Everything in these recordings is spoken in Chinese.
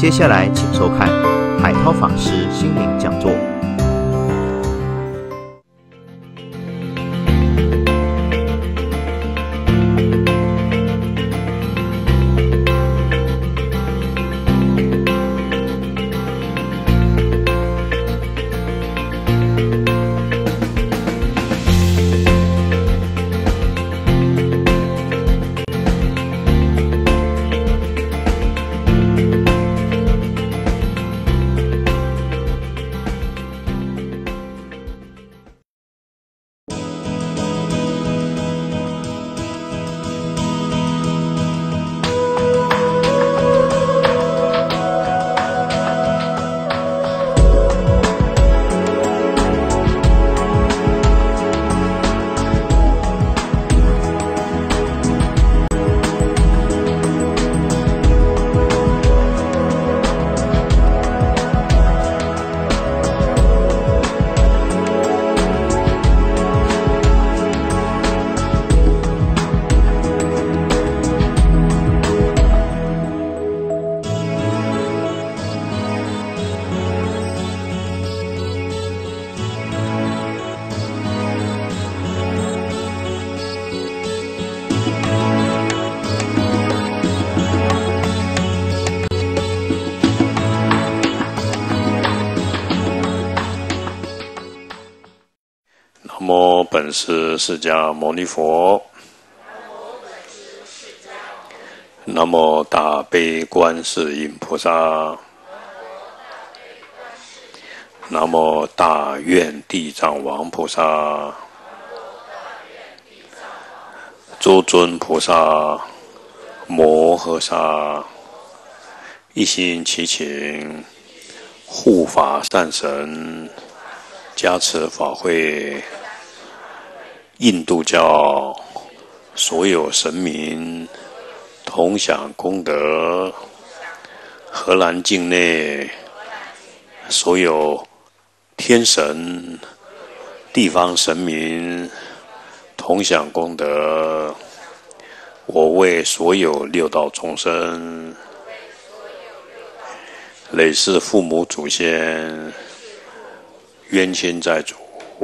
接下来，请收看海涛法师心灵讲座。 南无本师释迦牟尼佛。南无大悲观世音菩萨。南无大愿地藏王菩萨。诸尊菩萨摩诃萨一心祈请护法善神加持法会，印度教所有神明同享功德，荷兰境内所有天神地方神明同享功德，我为所有六道众生累世父母祖先冤亲债主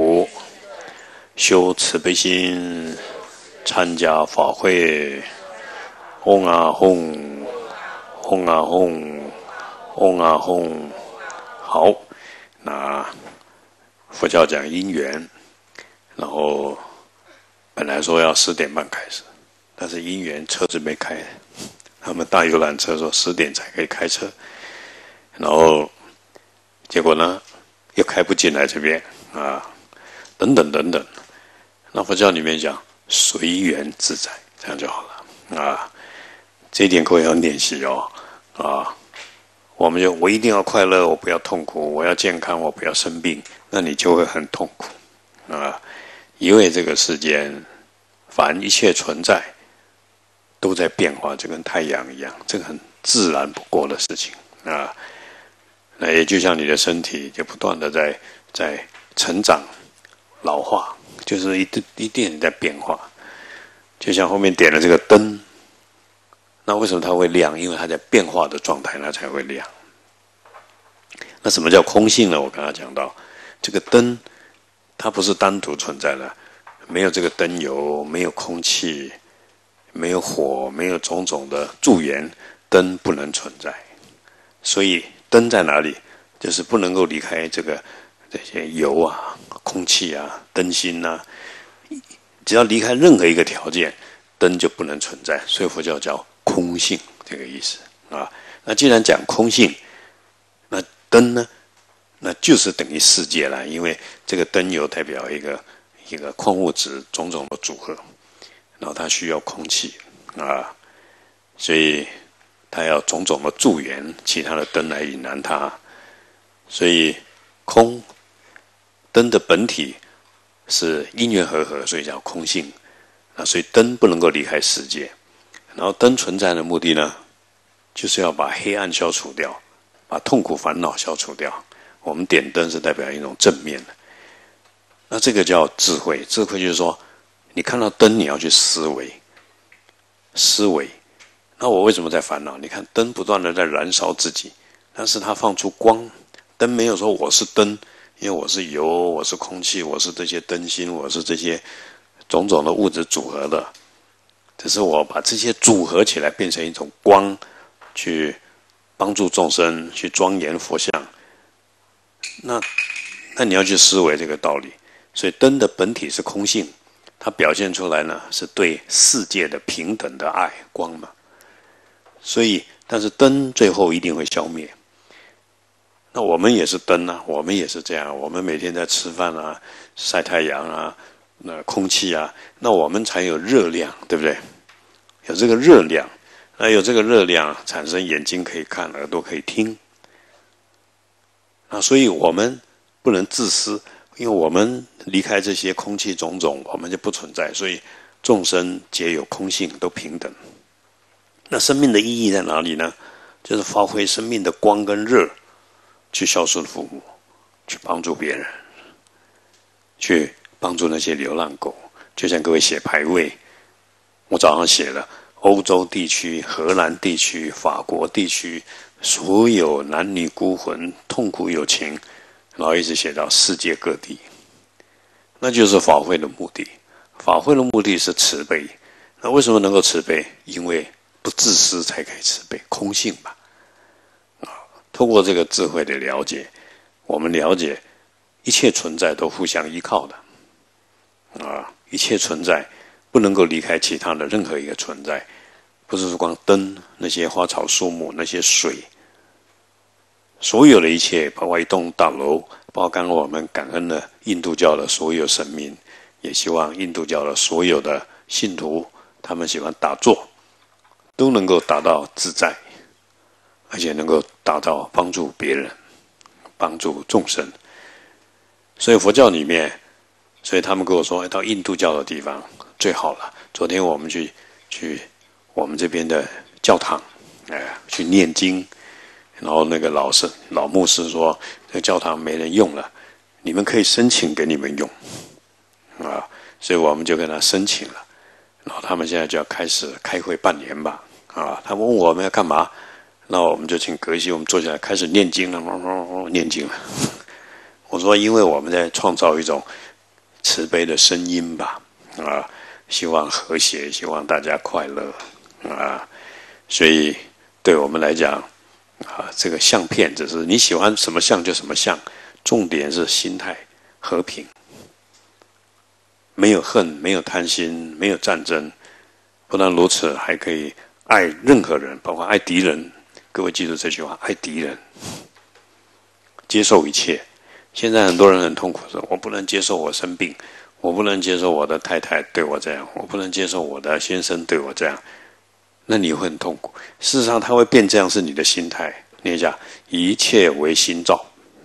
修慈悲心，参加法会，嗡啊吽，嗡啊吽，嗡啊吽。好，那佛教讲因缘，然后本来说要10点半开始，但是因缘车子没开，他们大游览车说10点才可以开车，然后结果呢又开不进来这边啊，等等等等。那佛教里面讲随缘自在，这样就好了啊。这一点各位要练习哦啊。我一定要快乐，我不要痛苦；我要健康，我不要生病，那你就会很痛苦啊。因为这个世间凡一切存在都在变化，就跟太阳一样，这个很自然不过的事情啊。那也就像你的身体就不断的在成长老化，就是一点在变化。就像后面点了这个灯，那为什么它会亮？因为它在变化的状态，它才会亮。那什么叫空性呢？我刚才讲到，这个灯它不是单独存在的，没有这个灯油，没有空气，没有火，没有种种的助缘，灯不能存在。所以灯在哪里？就是不能够离开这些油啊、空气啊、灯芯啊，只要离开任何一个条件，灯就不能存在。所以佛教叫空性，这个意思啊。那既然讲空性，那灯呢，那就是等于世界了，因为这个灯油代表一个矿物质种种的组合，然后它需要空气啊，所以它要种种的助缘，其他的灯来引燃它。所以空灯的本体是因缘和合，所以叫空性啊。所以灯不能够离开世界，然后灯存在的目的呢，就是要把黑暗消除掉，把痛苦烦恼消除掉。我们点灯是代表一种正面的，那这个叫智慧。智慧就是说，你看到灯，你要去思维。那我为什么在烦恼？你看灯不断的在燃烧自己， 但是它放出光。灯没有说我是灯，因为我是油，我是空气，我是这些灯芯，我是这些种种的物质组合的。只是我把这些组合起来，变成一种光，去帮助众生，去庄严佛像。那你要去思维这个道理。所以灯的本体是空性，它表现出来呢是对世界的平等的爱光嘛。所以，但是灯最后一定会消灭。那我们也是灯啊，我们也是这样。我们每天在吃饭啊、晒太阳啊、那空气啊，那我们才有热量，对不对？有这个热量，那有这个热量，产生眼睛可以看，耳朵可以听。所以我们不能自私，因为我们离开这些空气种种，我们就不存在。所以众生皆有空性，都平等。那生命的意义在哪里呢？就是发挥生命的光跟热，去孝顺父母，去帮助别人，去帮助那些流浪狗。就像各位写牌位，我早上写了欧洲地区、荷兰地区、法国地区所有男女孤魂痛苦有情，然后一直写到世界各地。那就是法会的目的。法会的目的是慈悲。那为什么能够慈悲？因为不自私才可以慈悲，空性吧。通过这个智慧的了解，我们了解一切存在都互相依靠的。一切存在不能够离开其他的任何一个存在，不是说光灯、那些花草树木、那些水，所有的一切，包括一栋大楼，包括刚刚我们感恩了印度教的所有神明，也希望印度教的所有的信徒，他们喜欢打坐，都能够达到自在，而且能够达到帮助别人、帮助众生。所以佛教里面，所以他们跟我说，到印度教的地方最好了。昨天我们去我们这边的教堂，去念经，然后那个老牧师说，这个教堂没人用了，你们可以申请给你们用，所以我们就跟他申请了。然后他们现在就要开始开会半年吧，他们问我们要干嘛，那我们就请格西，我们坐下来开始念经了，念经了。我说，因为我们在创造一种慈悲的声音吧，希望和谐，希望大家快乐，所以对我们来讲，这个相片只是你喜欢什么相就什么相，重点是心态和平，没有恨，没有贪心，没有战争，不但如此，还可以爱任何人，包括爱敌人。各位记住这句话：爱敌人，接受一切。现在很多人很痛苦，说我不能接受我生病，我不能接受我的太太对我这样，我不能接受我的先生对我这样，那你会很痛苦。事实上，他会变这样是你的心态。念一下：一切为心造，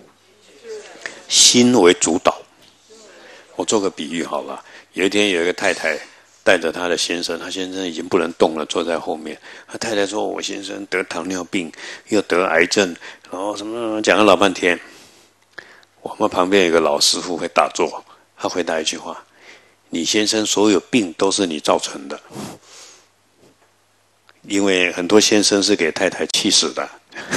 心为主导。我做个比喻好了，有一天有一个太太带着她的先生，她先生已经不能动了，坐在后面。她太太说：“我先生得糖尿病，又得癌症，然后什么讲了老半天。”我们旁边有个老师傅会打坐，他回答一句话：“你先生所有病都是你造成的，因为很多先生是给太太气死的。”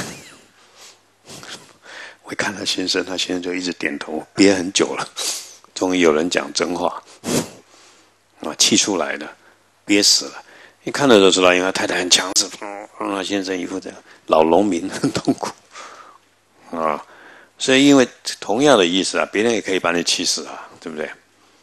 我看他先生就一直点头，憋很久了，终于有人讲真话，气出来了，憋死了。一看了就知道，因为他太太很强势，他先生一副这样老农民很痛苦所以因为同样的意思别人也可以把你气死对不对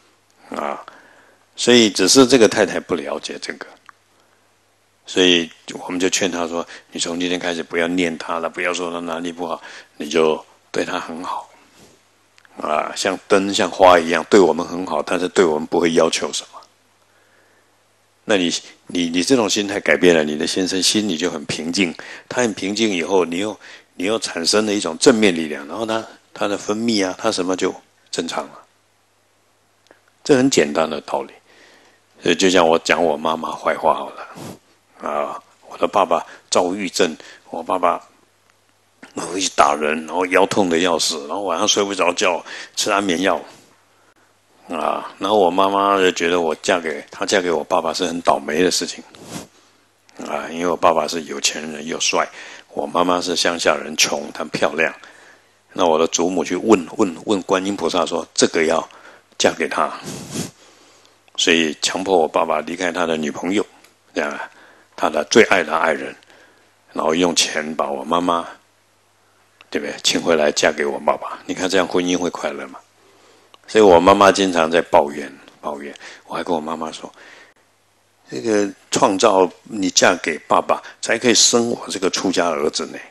所以只是这个太太不了解这个，所以我们就劝他说：你从今天开始不要念他了，不要说他哪里不好，你就对他很好像灯像花一样对我们很好，但是对我们不会要求什么。那你这种心态改变了，你的先生心里就很平静，他很平静以后，你又产生了一种正面力量，然后他的分泌他什么就正常了。这很简单的道理。所以就像我讲我妈妈坏话好了我的爸爸躁郁症，我爸爸会去打人，然后腰痛的要死，然后晚上睡不着觉，吃安眠药然后我妈妈就觉得她嫁给我爸爸是很倒霉的事情因为我爸爸是有钱人又帅， 我妈妈是乡下人，穷，但漂亮。那我的祖母去问观音菩萨说，这个要嫁给他，所以强迫我爸爸离开他的女朋友，这样他的最爱的爱人，然后用钱把我妈妈，对不对，请回来嫁给我爸爸。你看这样婚姻会快乐吗？所以我妈妈经常在抱怨，我还跟我妈妈说，这个创造你嫁给爸爸，才可以生我这个出家儿子呢。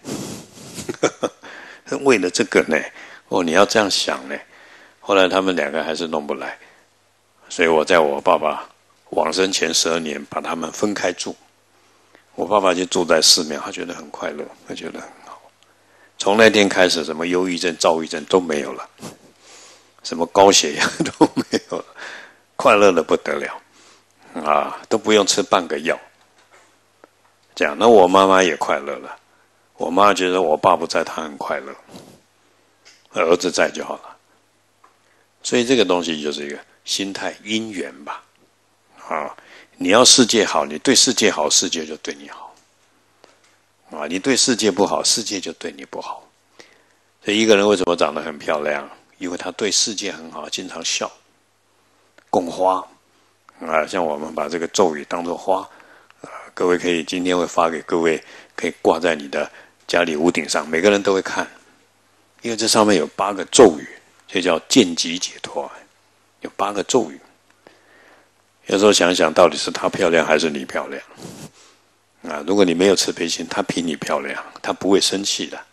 为了这个呢，你要这样想呢。后来他们两个还是弄不来，所以我在我爸爸往生前12年把他们分开住。我爸爸就住在寺庙，他觉得很快乐，他觉得很好。从那天开始，什么忧郁症、躁郁症都没有了，什么高血压都没有了，快乐的不得了啊，都不用吃半个药。这样，那我妈妈也快乐了。我妈觉得我爸不在，她很快乐，儿子在就好了。所以这个东西就是一个心态因缘吧。你要世界好，你对世界好，世界就对你好。你对世界不好，世界就对你不好。所以一个人为什么长得很漂亮？因为他对世界很好，经常笑，供花像我们把这个咒语当作花，各位可以今天会发给各位，可以挂在你的家里屋顶上，每个人都会看，因为这上面有8个咒语，这叫见即解脱，有8个咒语。有时候想想，到底是她漂亮还是你漂亮？如果你没有慈悲心，她比你漂亮，她不会生气的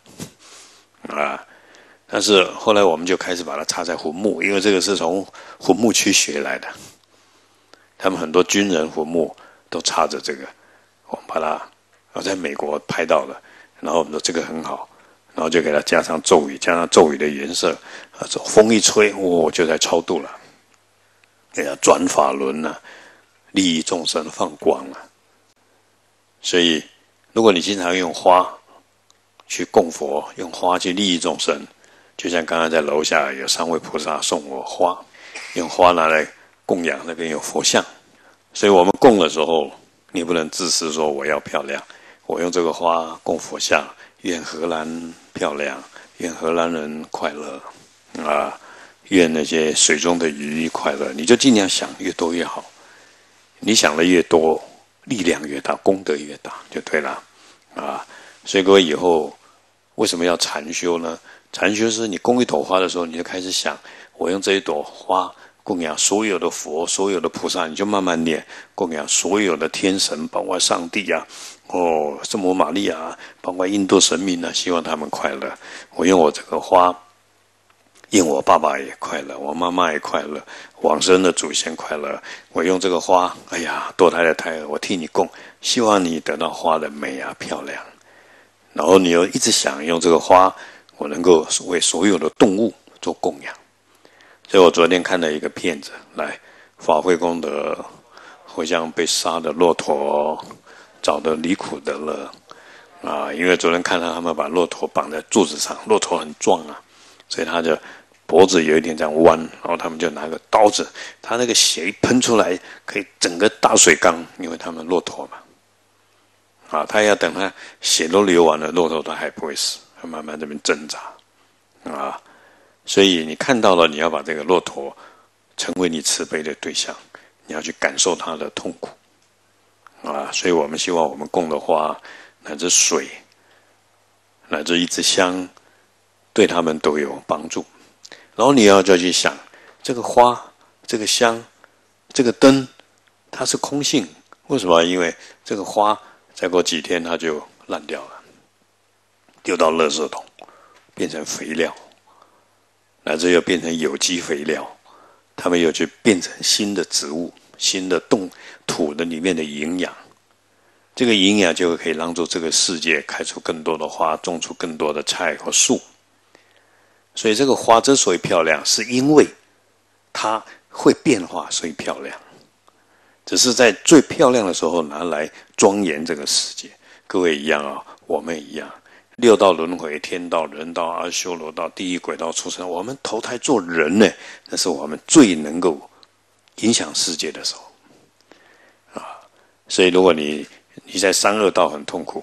但是后来我们就开始把它插在坟墓，因为这个是从坟墓区学来的。他们很多军人坟墓都插着这个，我们把它在美国拍到了，然后我们说这个很好，然后就给它加上咒语，加上咒语的颜色，风一吹，就在超度了，给它转法轮利益众生，放光所以，如果你经常用花去供佛，用花去利益众生，就像刚刚在楼下有3位菩萨送我花，用花拿来供养，那边有佛像，所以我们供的时候，你不能自私说我要漂亮，我用这个花供佛像，愿荷兰漂亮，愿荷兰人快乐愿那些水中的鱼快乐，你就尽量想越多越好，你想的越多，力量越大，功德越大，就对了所以各位以后为什么要禅修呢？禅修是你供一朵花的时候，你就开始想，我用这一朵花供养所有的佛，所有的菩萨，你就慢慢念，供养所有的天神，包括上帝圣母玛利亚，包括印度神明希望他们快乐。我用我这个花，愿我爸爸也快乐，我妈妈也快乐，往生的祖先快乐。我用这个花，堕胎的胎儿，我替你供，希望你得到花的美漂亮。然后你又一直想用这个花，我能够为所有的动物做供养。所以我昨天看了一个片子，法会功德回向被杀的骆驼，找得离苦得乐因为昨天看到他们把骆驼绑在柱子上，骆驼很壮所以他就脖子有一点这样弯，然后他们就拿个刀子，他那个血一喷出来，可以整个大水缸，因为他们骆驼嘛他要等他血都流完了，骆驼都还不会死，他慢慢这边挣扎所以你看到了，你要把这个骆驼成为你慈悲的对象，你要去感受它的痛苦所以我们希望我们供的花，乃至水，乃至一支香，对他们都有帮助。然后你要再去想，这个花、这个香、这个灯，它是空性，为什么？因为这个花再过几天它就烂掉了，丢到垃圾桶，变成肥料，乃至又变成有机肥料，它们又去变成新的植物，新的土的里面的营养，这个营养就可以帮助这个世界开出更多的花，种出更多的菜和树。所以这个花之所以漂亮，是因为它会变化，所以漂亮。只是在最漂亮的时候拿来庄严这个世界。各位一样我们也一样。6道轮回，天道、人道、阿修罗道、地狱、鬼道、畜生，我们投胎做人呢，那是我们最能够影响世界的时候所以如果你在3、2道很痛苦，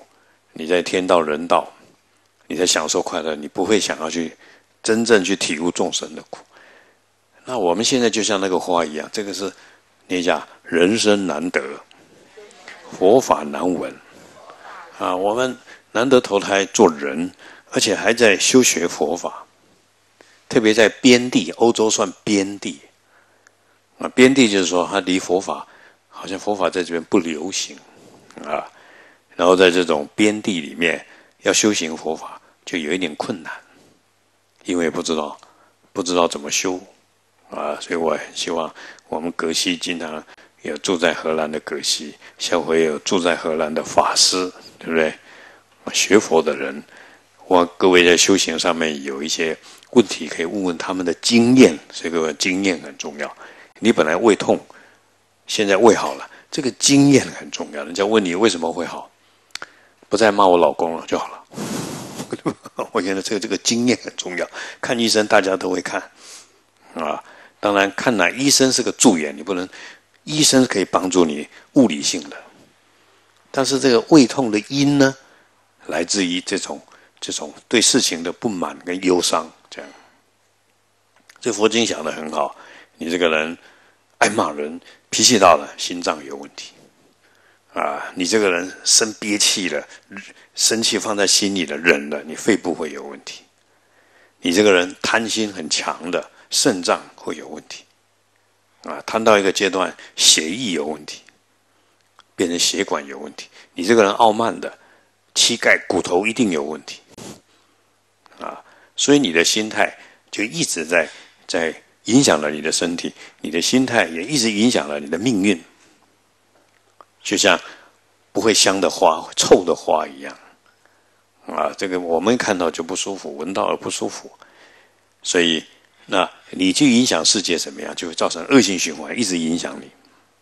你在天道人道，你在享受快乐，你不会想要去真正去体悟众生的苦。那我们现在就像那个花一样，这个是你讲人生难得，佛法难闻啊！我们难得投胎做人，而且还在修学佛法，特别在边地，欧洲算边地啊。边地就是说，它离佛法好像佛法在这边不流行啊。然后在这种边地里面要修行佛法，就有一点困难，因为不知道怎么修啊。所以我很希望我们格西经常有住在荷兰的格西，下回有住在荷兰的法师，对不对？学佛的人，各位在修行上面有一些问题可以问问他们的经验，这个经验很重要。你本来胃痛，现在胃好了，这个经验很重要。人家问你为什么会好，不再骂我老公了就好了。我觉得这个经验很重要。看医生大家都会看啊，当然看来医生是个助眼，你不能，医生可以帮助你物理性的，但是这个胃痛的因呢，来自于这种对事情的不满跟忧伤。这样，这佛经讲得很好，你这个人爱骂人，脾气大了，心脏有问题啊！你这个人生憋气了，生气放在心里了，忍了，你肺部会有问题。你这个人贪心很强的，肾脏会有问题啊！贪到一个阶段，血液有问题，变成血管有问题。你这个人傲慢的，膝盖骨头一定有问题啊！所以你的心态就一直在影响了你的身体，你的心态也一直影响了你的命运。就像不会香的花、臭的花一样啊！这个我们看到就不舒服，闻到而不舒服，所以那你去影响世界怎么样，就会造成恶性循环，一直影响你。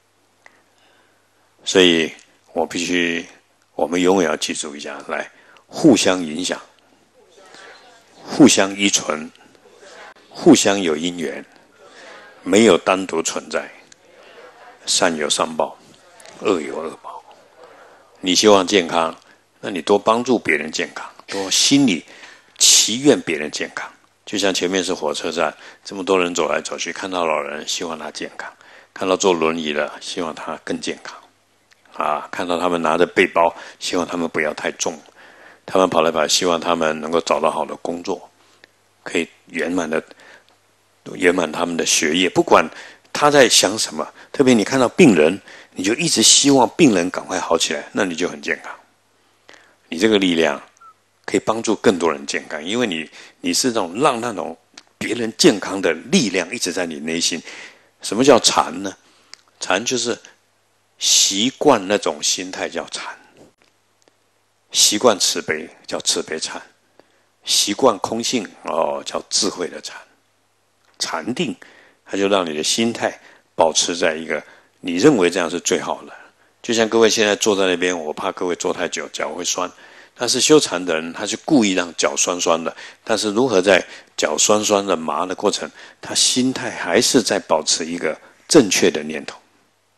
所以我们永远要记住一下，来互相影响，互相依存，互相有因缘，没有单独存在，善有善报，恶有恶报。你希望健康，那你多帮助别人健康，多心里祈愿别人健康。就像前面是火车站，这么多人走来走去，看到老人希望他健康，看到坐轮椅的希望他更健康啊，看到他们拿着背包，希望他们不要太重，他们跑来跑去，希望他们能够找到好的工作，可以圆满他们的学业。不管他在想什么，特别你看到病人，你就一直希望病人赶快好起来，那你就很健康。你这个力量可以帮助更多人健康，因为你是让那种别人健康的力量一直在你内心。什么叫禅呢？禅就是习惯那种心态叫禅，习惯慈悲叫慈悲禅，习惯空性叫智慧的禅。禅定它就让你的心态保持在一个你认为这样是最好的。就像各位现在坐在那边，我怕各位坐太久脚会酸，但是修禅的人他是故意让脚酸酸的，但是如何在脚酸酸的麻的过程，他心态还是在保持一个正确的念头。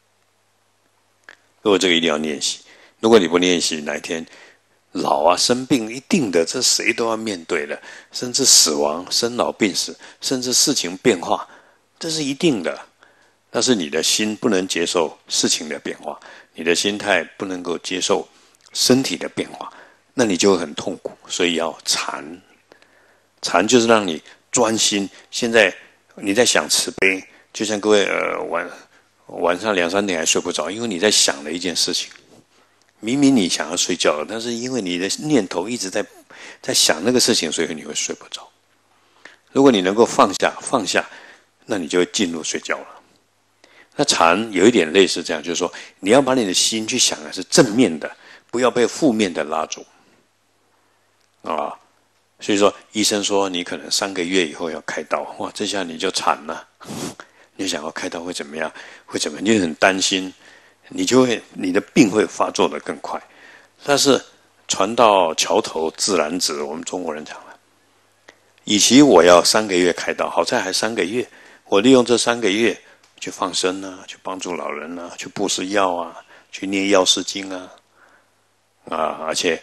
如果这个一定要练习，如果你不练习，哪一天老啊生病一定的，这谁都要面对的，甚至死亡、生老病死，甚至事情变化，这是一定的。但是你的心不能接受事情的变化，你的心态不能够接受身体的变化，那你就会很痛苦。所以要禅，禅就是让你专心。现在你在想慈悲，就像各位晚上2、3点还睡不着，因为你在想了一件事情。明明你想要睡觉了，但是因为你的念头一直在想那个事情，所以你会睡不着。如果你能够放下，那你就会进入睡觉了。那禅有一点类似这样，就是说你要把你的心去想的是正面的，不要被负面的拉住啊。所以说医生说你可能3个月以后要开刀，哇，这下你就惨了。你就想要开刀会怎么样？你就很担心，你的病会发作的更快。但是船到桥头自然直，我们中国人讲了，与其我要3个月开刀，好在还3个月，我利用这3个月去放生啊，去帮助老人啊，去布施药啊，去念药师经啊，而且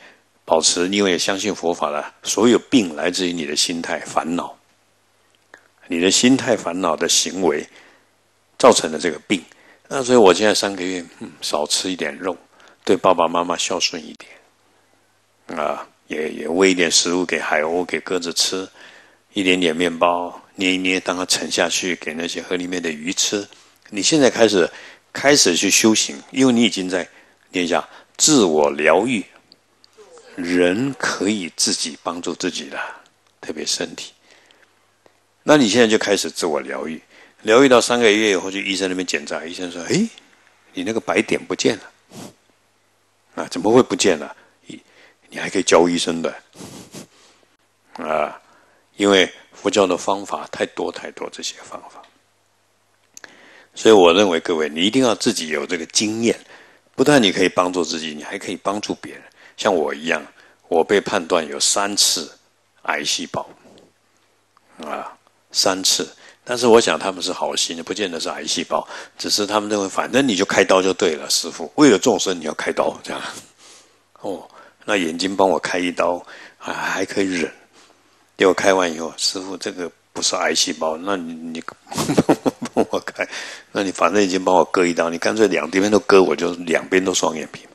保持，因为相信佛法了，所有病来自于你的心态烦恼，你的心态烦恼的行为造成了这个病。那所以我现在3个月，少吃一点肉，对爸爸妈妈孝顺一点，也喂一点食物给海鸥、给鸽子吃，一点点面包捏一捏，当它沉下去，给那些河里面的鱼吃。你现在开始去修行，因为你已经在念一下自我疗愈。人可以自己帮助自己的，特别身体。那你现在就开始自我疗愈，疗愈到3个月以后，去医生那边检查，医生说：“哎，你那个白点不见了。”怎么会不见了？你还可以教医生的因为佛教的方法太多这些方法。所以我认为各位，你一定要自己有这个经验，不但你可以帮助自己，你还可以帮助别人。像我一样，我被判断有3次癌细胞，3次。但是我想他们是好心的，不见得是癌细胞，只是他们认为反正你就开刀就对了，师父，为了众生你要开刀这样。那眼睛帮我开一刀，还可以忍。结果开完以后，师父这个不是癌细胞，那你帮我开，那你反正已经帮我割一刀，你干脆2边都割，我就2边都双眼皮。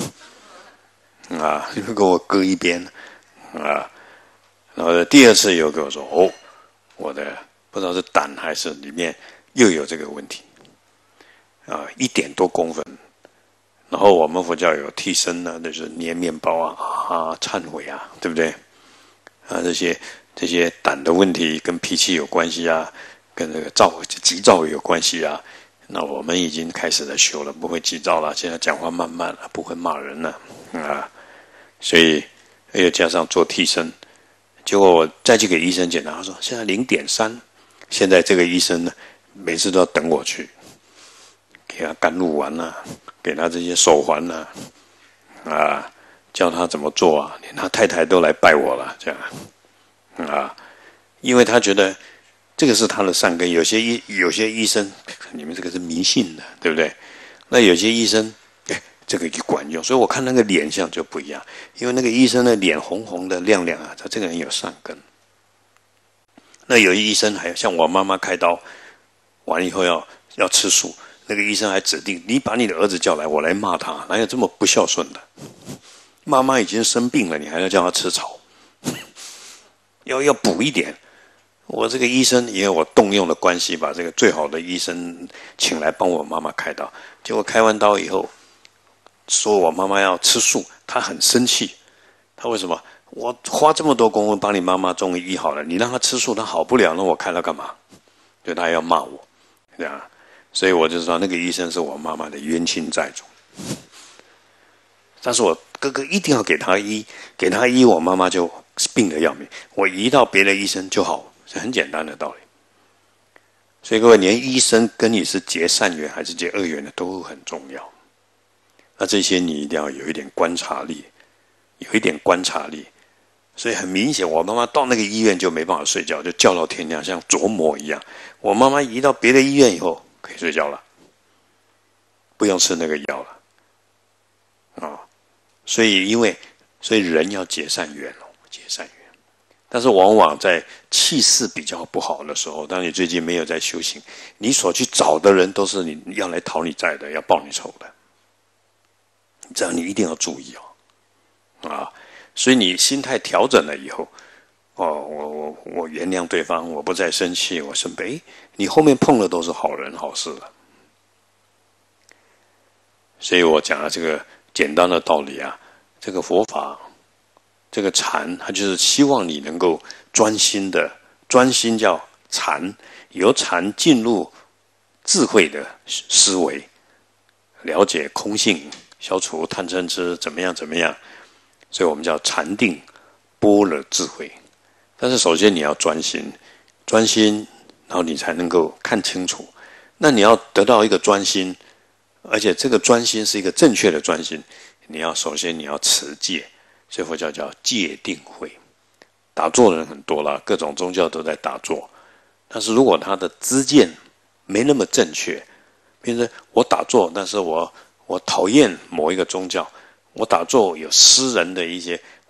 你会给我割一边然后第2次又跟我说我的不知道是胆还是里面又有这个问题1点多公分。然后我们佛教有替身就是捏面包忏悔对不对这些胆的问题跟脾气有关系跟这个急躁有关系那我们已经开始在修了，不会急躁了，现在讲话慢慢了，不会骂人了所以又加上做替身，结果我再去给医生检查，他说现在0.3，现在这个医生呢，每次都要等我去，给他甘露丸给他这些手环教他怎么做连他太太都来拜我了，这样因为他觉得这个是他的善根。有些医生，你们这个是迷信的，对不对？那有些医生，这个就管用，所以我看那个脸相就不一样，因为那个医生的脸红红的亮亮他这个人有善根。那有些医生还像我妈妈开刀完以后要吃素，那个医生还指定你把你的儿子叫来，我来骂他，哪有这么不孝顺的？妈妈已经生病了，你还要叫他吃草，要补一点。我这个医生，因为我动用了关系，把这个最好的医生请来帮我妈妈开刀，结果开完刀以后，说我妈妈要吃素，他很生气。他为什么？我花这么多功夫帮你妈妈终于医好了，你让她吃素，她好不了，那我开了干嘛？所以他要骂我，这样。所以我就知道那个医生是我妈妈的冤亲债主。但是我哥哥一定要给他医，我妈妈就病得要命。我移到别的医生就好，是很简单的道理。所以各位，连医生跟你是结善缘还是结恶缘的都很重要。那这些你一定要有一点观察力，所以很明显，我妈妈到那个医院就没办法睡觉，就叫到天亮，像琢磨一样。我妈妈移到别的医院以后可以睡觉了，不用吃那个药了所以人要结善缘但是往往在气势比较不好的时候，当你最近没有在修行，你所去找的人都是你要来讨你债的，要报你仇的，这样你一定要注意所以你心态调整了以后，我原谅对方，我不再生气，我生悲，你后面碰的都是好人好事了。所以我讲了这个简单的道理这个佛法，这个禅，它就是希望你能够专心叫禅，由禅进入智慧的思维，了解空性，消除贪嗔痴，怎么样，所以我们叫禅定般若智慧。但是首先你要专心，然后你才能够看清楚。那你要得到一个专心，而且这个专心是一个正确的专心，首先你要持戒，所以佛教叫戒定慧。打坐的人很多啦，各种宗教都在打坐，但是如果他的知见没那么正确，比如说我打坐，但是我讨厌某一个宗教，我打坐有私人的一些，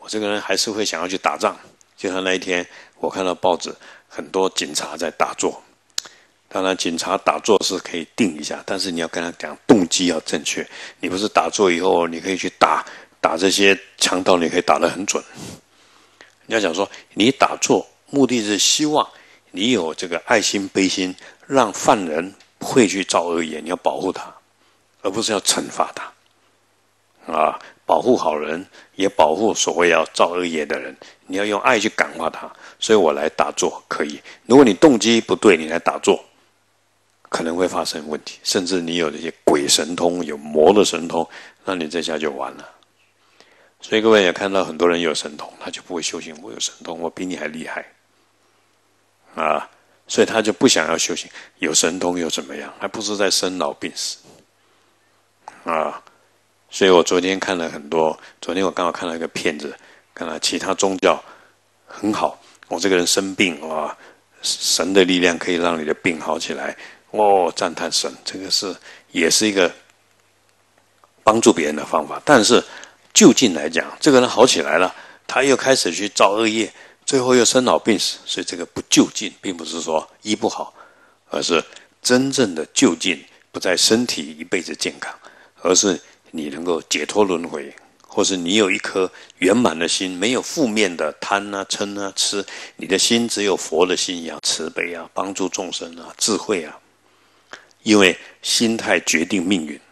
我这个人还是会想要去打仗。就像那一天，我看到报纸，很多警察在打坐。当然，警察打坐是可以定一下，但是你要跟他讲动机要正确。你不是打坐以后，你可以去打这些强盗，你可以打得很准。你要讲说，你打坐目的是希望你有这个爱心悲心，让犯人不会去造恶业，你要保护他，而不是要惩罚他。啊，保护好人，也保护所谓要造恶业的人。你要用爱去感化他。所以我来打坐可以。如果你动机不对，你来打坐，可能会发生问题，甚至你有这些鬼神通、有魔的神通，那你这下就完了。所以各位也看到很多人有神通，他就不会修行。我有神通，我比你还厉害啊！所以他就不想要修行。有神通又怎么样？还不是在生老病死啊！所以我昨天看了很多，昨天我刚好看到一个片子，看到其他宗教很好。我这个人生病啊，神的力量可以让你的病好起来。赞叹神，这个也是一个帮助别人的方法。但是就近来讲，这个人好起来了，他又开始去造恶业，最后又生老病死。所以这个不就近，并不是说医不好，而是真正的就近，不在身体一辈子健康，而是你能够解脱轮回，或是你有一颗圆满的心，没有负面的贪啊、嗔啊、痴，你的心只有佛的心一样慈悲啊，帮助众生啊，智慧啊。因为心态决定命运，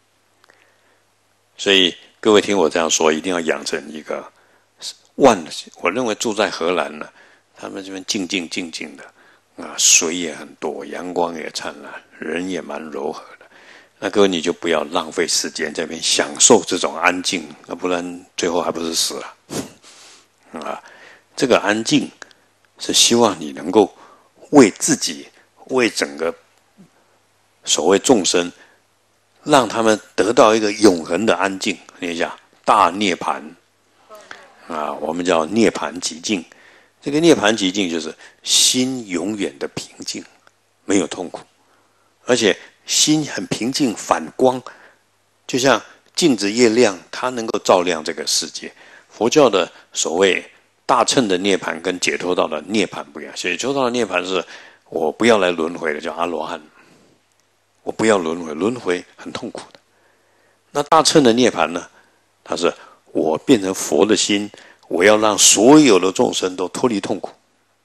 所以各位听我这样说，一定要养成一个我认为住在荷兰呢，他们这边静静的啊，水也很多，阳光也灿烂，人也蛮柔和的。那各位你就不要浪费时间在那边享受这种安静，要不然最后还不是死了啊！这个安静是希望你能够为自己，为整个所谓众生，让他们得到一个永恒的安静。你想大涅槃啊，我们叫涅槃极静。这个涅槃极静就是心永远的平静，没有痛苦，而且心很平静，反光，就像镜子越亮，它能够照亮这个世界。佛教的所谓大乘的涅槃跟解脱道的涅槃不一样，解脱道的涅槃是我不要来轮回了，叫阿罗汉。我不要轮回，轮回很痛苦的。那大乘的涅槃呢？它是我变成佛的心，我要让所有的众生都脱离痛苦。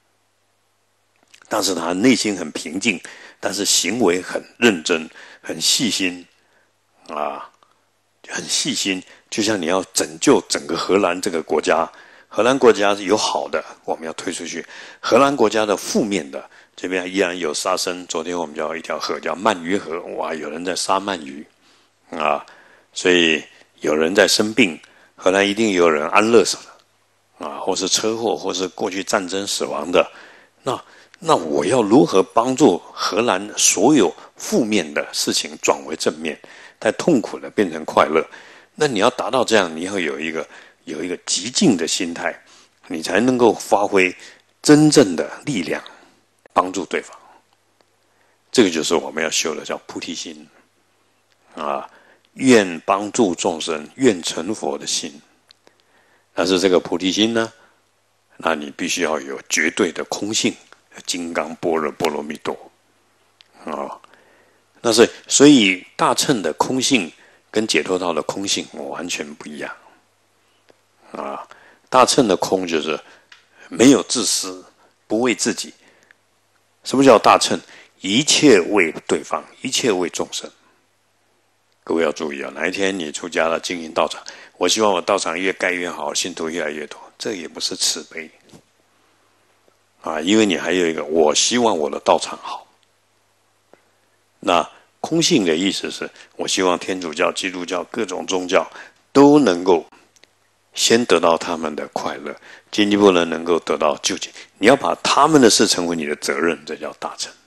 但是他内心很平静，但是行为很认真、很细心啊，很细心。就像你要拯救整个荷兰这个国家，荷兰国家有好的，我们要推出去；荷兰国家的负面的，这边依然有杀生。昨天我们叫一条河叫鳗鱼河，哇，有人在杀鳗鱼啊，所以有人在生病，荷兰一定有人安乐死了啊，或是车祸，或是过去战争死亡的。那我要如何帮助荷兰所有负面的事情转为正面，在痛苦的变成快乐？那你要达到这样，你要有一个极静的心态，你才能够发挥真正的力量，帮助对方。这个就是我们要修的，叫菩提心啊，愿帮助众生，愿成佛的心。但是这个菩提心呢，那你必须要有绝对的空性，金刚般若波罗蜜多啊。那所以大乘的空性跟解脱道的空性完全不一样啊。大乘的空就是没有自私，不为自己。什么叫大乘？一切为对方，一切为众生。各位要注意啊，哪一天你出家了，经营道场，我希望我道场越盖越好，信徒越来越多，这也不是慈悲啊，因为你还有一个，我希望我的道场好。那空性的意思是，我希望天主教、基督教各种宗教都能够先得到他们的快乐，进一步呢能够得到救济。你要把他们的事成为你的责任，这叫大乘，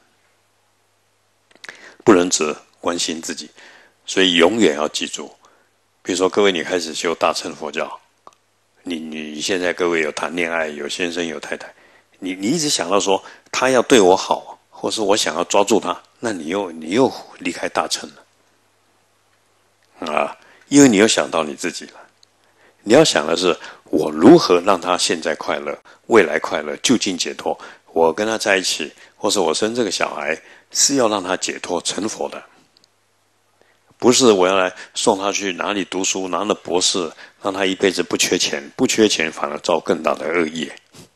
不能只关心自己。所以永远要记住，比如说各位你开始修大乘佛教，你现在各位有谈恋爱，有先生有太太，你一直想到说他要对我好，或是我想要抓住他，那你又离开大乘了啊，因为你又想到你自己了。你要想的是， 我如何让他现在快乐，未来快乐，就近解脱。我跟他在一起，或是我生这个小孩，是要让他解脱成佛的，不是我要来送他去哪里读书，拿了博士，让他一辈子不缺钱，不缺钱反而造更大的恶业。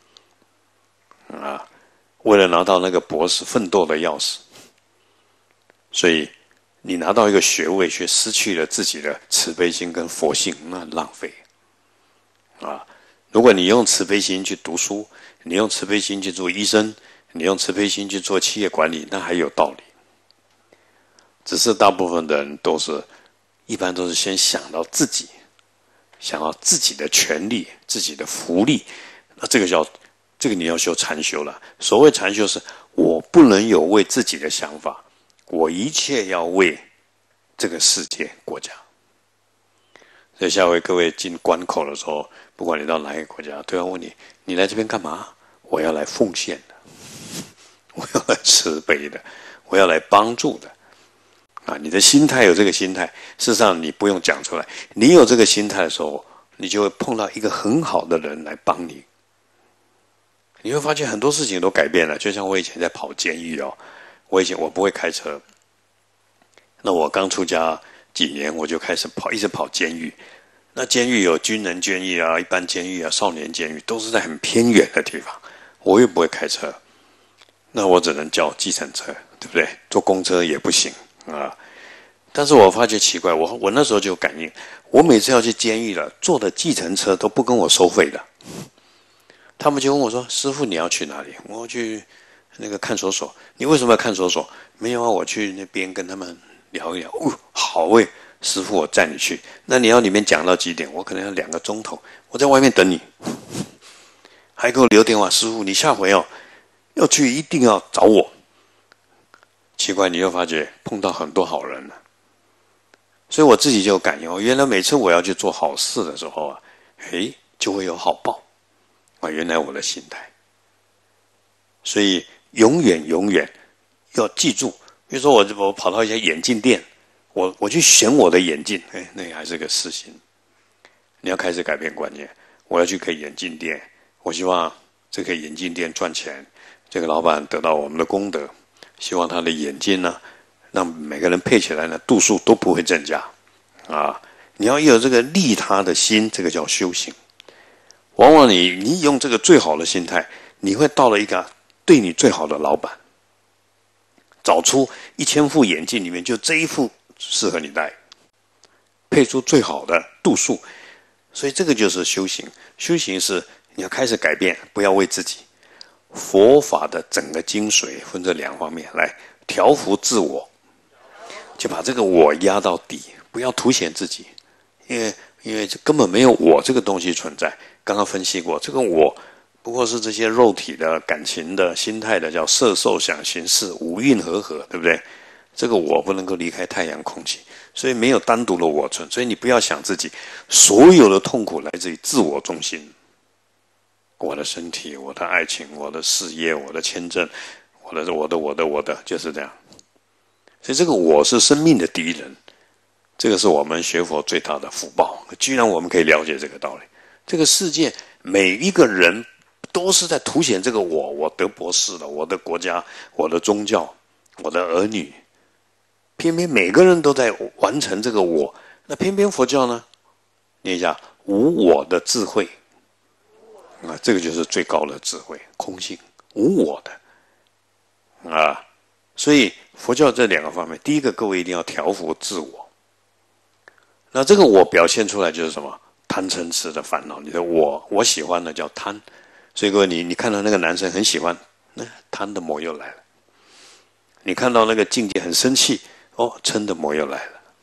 为了拿到那个博士，奋斗的要死。所以你拿到一个学位，却失去了自己的慈悲心跟佛性，那很浪费。如果你用慈悲心去读书，你用慈悲心去做医生，你用慈悲心去做企业管理，那还有道理。只是大部分的人一般都是先想到自己，想到自己的权利、自己的福利，那这个你要修禅修了。所谓禅修是，我不能有为自己的想法，我一切要为这个世界、国家。所以下回各位进关口的时候，不管你到哪一个国家，都要问你：你来这边干嘛？我要来奉献的，我要来慈悲的，我要来帮助的。你的心态有这个心态，事实上你不用讲出来。你有这个心态的时候，你就会碰到一个很好的人来帮你。你会发现很多事情都改变了。就像我以前在跑监狱我不会开车，那我刚出家几年，我就开始一直跑监狱。那监狱有军人监狱一般监狱少年监狱，都是在很偏远的地方，我又不会开车，那我只能叫计程车，对不对？坐公车也不行但是我发觉奇怪，我那时候就有感应，我每次要去监狱了，坐的计程车都不跟我收费的。他们就问我说：“师父，你要去哪里？”我要去那个看守所。你为什么要看守所？没有我去那边跟他们聊一聊。好师父，我载你去。那你要里面讲到几点？我可能要2个钟头，我在外面等你。还给我留电话，师父，你下回要去一定要找我。奇怪，你又发觉碰到很多好人了。所以我自己就有感应，原来每次我要去做好事的时候就会有好报。原来我的心态。所以永远要记住，比如说我跑到一些眼镜店，我去选我的眼镜，那还是个私心。你要开始改变观念，我要去开眼镜店，我希望这个眼镜店赚钱，这个老板得到我们的功德，希望他的眼镜呢，让每个人配起来呢度数都不会增加你要有这个利他的心，这个叫修行。往往你用这个最好的心态，你会到了一个对你最好的老板，找出1000副眼镜里面就这一副适合你戴，配出最好的度数。所以这个就是修行。修行是你要开始改变，不要为自己。佛法的整个精髓分这2方面，来调伏自我，就把这个我压到底，不要凸显自己，因为根本没有我这个东西存在。刚刚分析过，这个我不过是这些肉体的、感情的、心态的，叫色受想行识五蕴和合，对不对？这个我不能够离开太阳空气，所以没有单独的我存。所以你不要想自己，所有的痛苦来自于自我中心。我的身体、我的爱情、我的事业、我的签证、我的，就是这样。所以这个我是生命的敌人，这个是我们学佛最大的福报。居然我们可以了解这个道理。这个世界每一个人都是在凸显这个我得博士了，我的国家、我的宗教、我的儿女，偏偏每个人都在完成这个我。那偏偏佛教呢，念一下无我的智慧这个就是最高的智慧，空性无我的所以佛教这2个方面，第一个各位一定要调伏自我。那这个我表现出来就是什么？贪嗔痴的烦恼。你的我喜欢的叫贪，所以各位你看到那个男生很喜欢，那贪的魔又来了。你看到那个境界很生气，嗔的魔又来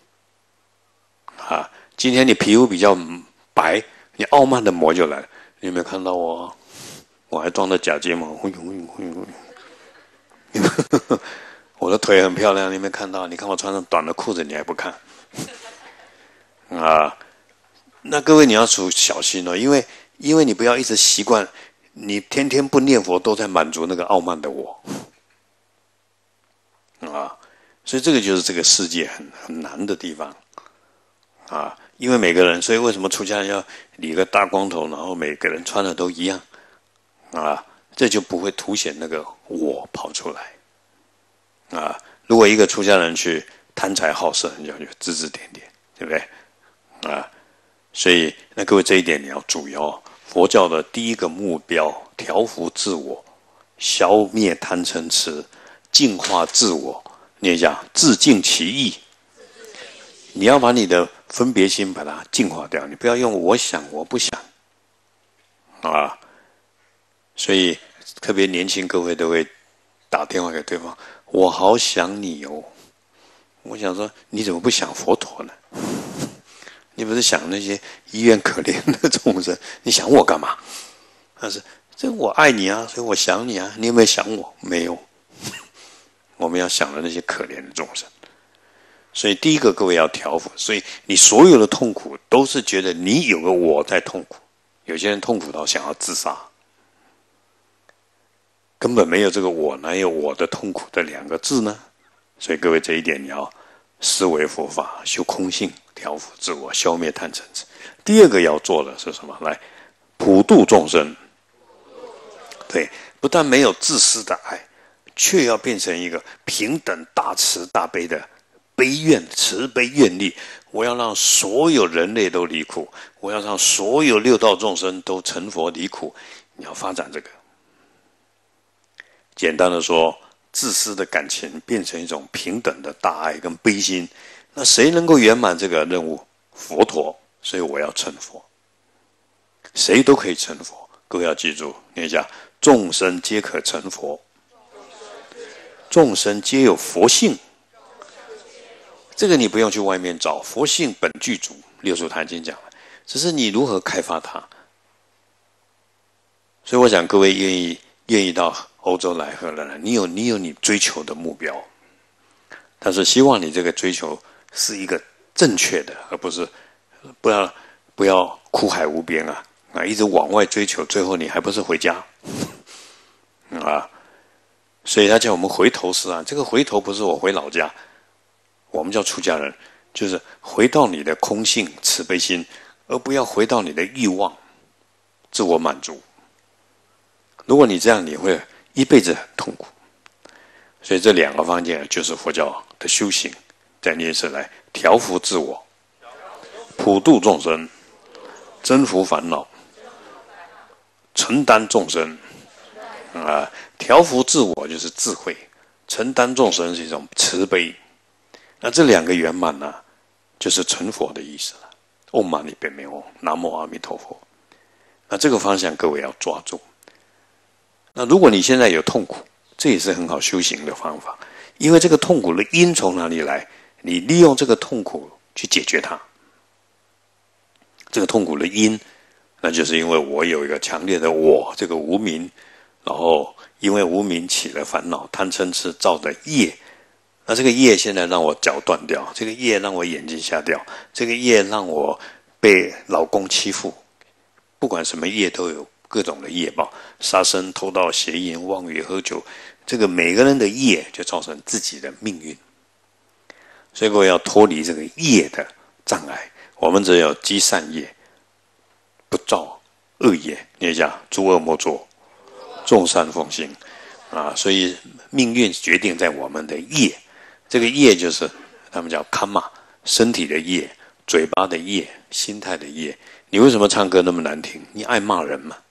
了今天你皮肤比较白，你傲慢的魔就来了。你有没有看到我还装着假睫毛我的腿很漂亮，你有没有看到？你看我穿上短的裤子，你还不看那各位你要小心因为你不要一直习惯，你天天不念佛都在满足那个傲慢的我所以这个就是这个世界很难的地方因为每个人，所以为什么出家人要理个大光头，然后每个人穿的都一样啊？这就不会凸显那个我跑出来啊。如果一个出家人去贪财好色，你就指指点点，对不对啊？所以那各位这一点你要注意哦。佛教的第一个目标，调伏自我，消灭贪嗔痴，净化自我。你讲自净其意，你要把你的分别心把它净化掉，你不要用我想我不想啊。所以特别年轻各位都会打电话给对方，我好想你哦。我想说，你怎么不想佛陀呢？你不是想那些医院可怜的众生，你想我干嘛？他是这我爱你啊，所以我想你啊。你有没有想我？没有。我们要想的那些可怜的众生。所以第一个各位要调伏，所以你所有的痛苦都是觉得你有个我在痛苦。有些人痛苦到想要自杀，根本没有这个我，哪有我的痛苦的两个字呢？所以各位这一点你要思维佛法，修空性，调伏自我，消灭贪嗔痴。第二个要做的是什么？来普度众生。对，不但没有自私的爱，却要变成一个平等大慈大悲的悲愿慈悲愿力。我要让所有人类都离苦，我要让所有六道众生都成佛离苦。你要发展这个。简单的说，自私的感情变成一种平等的大爱跟悲心，那谁能够圆满这个任务？佛陀。所以我要成佛，谁都可以成佛。各位要记住，念一下：众生皆可成佛，众生皆有佛性。这个你不用去外面找，佛性本具足，六祖坛经讲了，只是你如何开发它。所以我想各位愿意到欧洲来荷兰来，你有你追求的目标，但是希望你这个追求是一个正确的，而不是不要苦海无边啊！一直往外追求，最后你还不是回家啊？所以他叫我们回头是岸。这个回头不是我回老家，我们叫出家人，就是回到你的空性慈悲心，而不要回到你的欲望、自我满足。如果你这样，你会一辈子很痛苦。所以这两个方面就是佛教的修行。再念一次来：调伏自我，普度众生，征服烦恼，承担众生。调伏自我就是智慧，承担众生是一种慈悲。那这两个圆满呢，就是成佛的意思了。唵嘛呢叭咪吽，南无阿弥陀佛。那这个方向各位要抓住。那如果你现在有痛苦，这也是很好修行的方法，因为这个痛苦的因从哪里来？你利用这个痛苦去解决它。这个痛苦的因，那就是因为我有一个强烈的我，这个无明，然后因为无明起了烦恼，贪嗔痴造的业。那这个业现在让我脚断掉，这个业让我眼睛瞎掉，这个业让我被老公欺负。不管什么业都有各种的业报，杀生、偷盗、邪淫、妄语、喝酒，这个每个人的业就造成自己的命运。所以各位要脱离这个业的障碍，我们只有积善业，不造恶业。念一下：诸恶莫作，众善奉行。所以命运决定在我们的业。这个业就是他们叫卡玛，身体的业、嘴巴的业、心态的业。你为什么唱歌那么难听？你爱骂人嘛？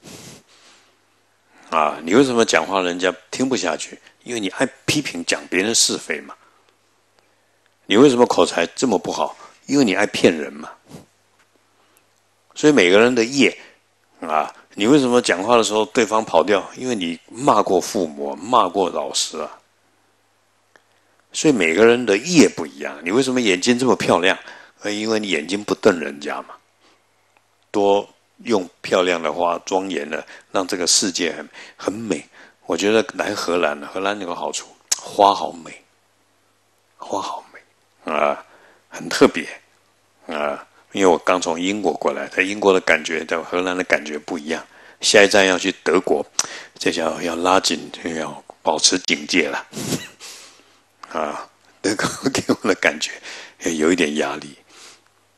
你为什么讲话人家听不下去？因为你爱批评讲别人是非嘛。你为什么口才这么不好？因为你爱骗人嘛。所以每个人的业你为什么讲话的时候对方跑掉？因为你骂过父母，骂过老师啊。所以每个人的业不一样。你为什么眼睛这么漂亮？因为你眼睛不瞪人家嘛。多用漂亮的话，庄严的，让这个世界很美。我觉得来荷兰有个好处，花好美，花好美很特别因为我刚从英国过来，在英国的感觉，在荷兰的感觉不一样。下一站要去德国，这下要拉紧，要保持警戒了德国给我的感觉有一点压力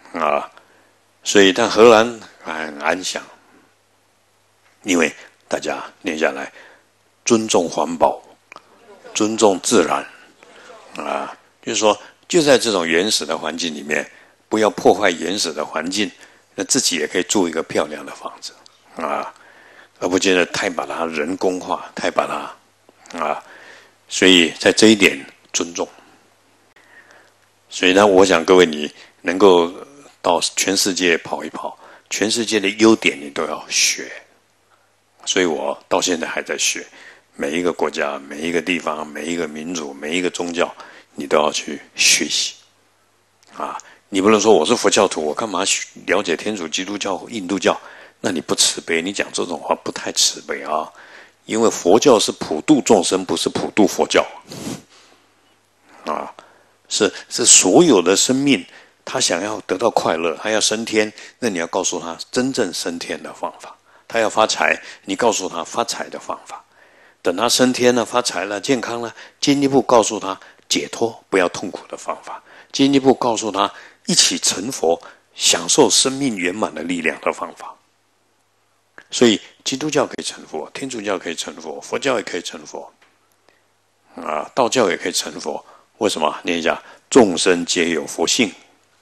啊。所以，但荷兰很安详，因为大家念下来，尊重环保，尊重自然，啊，就是说，就在这种原始的环境里面，不要破坏原始的环境，那自己也可以住一个漂亮的房子，啊，而不觉得太把它人工化，太把它，啊，所以在这一点尊重。所以呢，我想各位你能够到全世界跑一跑，全世界的优点你都要学。所以我到现在还在学，每一个国家、每一个地方、每一个民族、每一个宗教，你都要去学习。啊，你不能说我是佛教徒，我干嘛了解天主、基督教、印度教？那你不慈悲，你讲这种话不太慈悲啊。因为佛教是普度众生，不是普度佛教。啊。是所有的生命，他想要得到快乐，他要升天，那你要告诉他真正升天的方法。他要发财，你告诉他发财的方法。等他升天了、发财了、健康了，进一步告诉他解脱、不要痛苦的方法。进一步告诉他一起成佛、享受生命圆满的力量的方法。所以基督教可以成佛，天主教可以成佛，佛教也可以成佛，啊，道教也可以成佛。为什么？念一下：众生皆有佛性，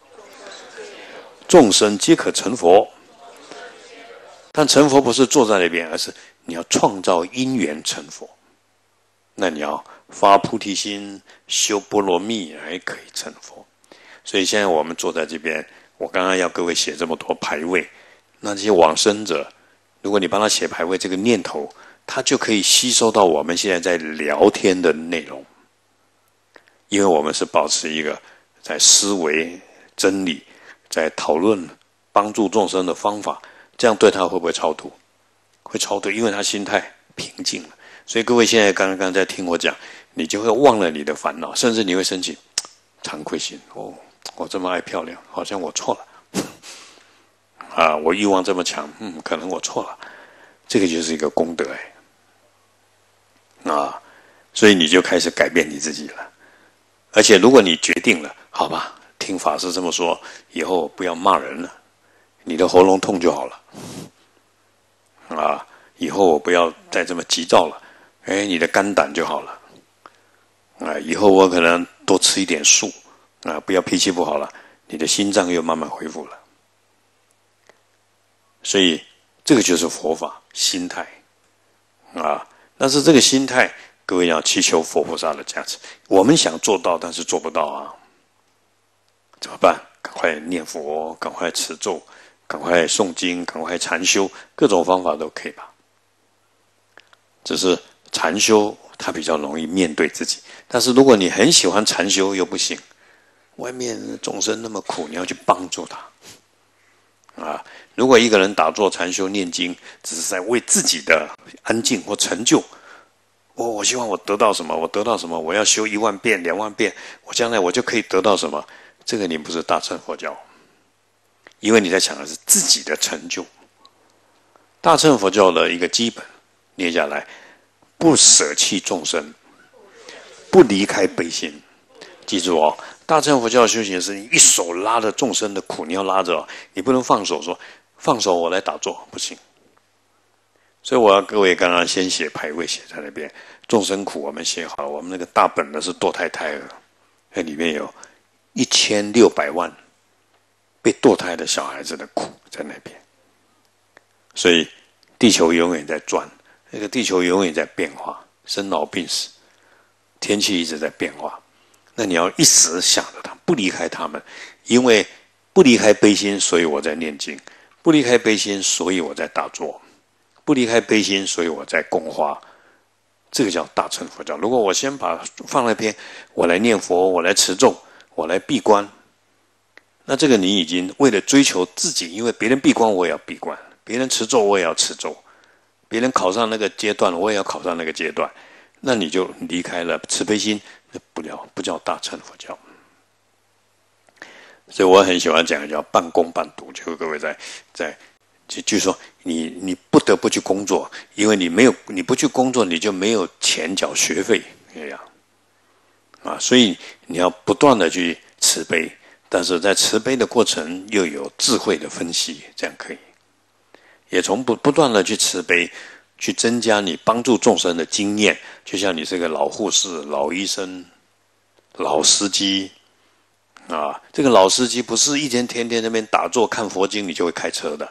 众生皆可成佛。但成佛不是坐在那边，而是你要创造因缘成佛。那你要发菩提心、修波罗蜜，才可以成佛。所以现在我们坐在这边，我刚刚要各位写这么多牌位，那这些往生者，如果你帮他写牌位，这个念头，他就可以吸收到我们现在在聊天的内容。因为我们是保持一个在思维真理，在讨论帮助众生的方法，这样对他会不会超度？会超度，因为他心态平静了。所以各位现在刚刚在听我讲，你就会忘了你的烦恼，甚至你会升起惭愧心。哦，我这么爱漂亮，好像我错了。啊，我欲望这么强，可能我错了。这个就是一个功德啊，所以你就开始改变你自己了。而且如果你决定了，好吧，听法师这么说，以后不要骂人了，你的喉咙痛就好了。啊，以后我不要再这么急躁了，你的肝胆就好了。啊，以后我可能多吃一点素，啊，不要脾气不好了，你的心脏又慢慢恢复了。所以这个就是佛法心态。啊，但是这个心态，各位要祈求佛菩萨的加持。我们想做到，但是做不到啊，怎么办？赶快念佛，赶快持咒，赶快诵经，赶快禅修，各种方法都可以吧。只是禅修它比较容易面对自己，但是如果你很喜欢禅修又不行，外面众生那么苦，你要去帮助他。啊，如果一个人打坐禅修念经，只是在为自己的安静或成就，我希望我得到什么，我得到什么，我要修10000遍、20000遍，我将来我就可以得到什么。这个你不是大乘佛教，因为你在想的是自己的成就。大乘佛教的一个基本念下来，不舍弃众生，不离开悲心。记住哦，大乘佛教的修行是你一手拉着众生的苦，你要拉着，你不能放手说放手我来打坐，不行。所以我要各位刚刚先写牌位写在那边，众生苦我们写好了，我们那个大本的是堕胎胎儿，那里面有1600万被堕胎的小孩子的苦在那边。所以地球永远在转，那个地球永远在变化，生老病死，天气一直在变化。那你要一直想着他，不离开他们，因为不离开悲心，所以我在念经；不离开悲心，所以我在打坐；不离开悲心，所以我在供花。这个叫大乘佛教。如果我先把放那边，我来念佛，我来持咒，我来闭关，那这个你已经为了追求自己，因为别人闭关我也要闭关，别人持咒我也要持咒，别人考上那个阶段我也要考上那个阶段，那你就离开了慈悲心，那不叫大乘佛教。所以我很喜欢讲叫半工半读，就各位就是说你不得不去工作，因为你不去工作，你就没有钱缴学费，这样啊，所以你要不断的去慈悲， 但是在慈悲的过程又有智慧的分析，这样可以。也从不断的去慈悲，去增加你帮助众生的经验。就像你是个老护士、老医生、老司机啊，这个老司机不是一天天天那边打坐看佛经，你就会开车的。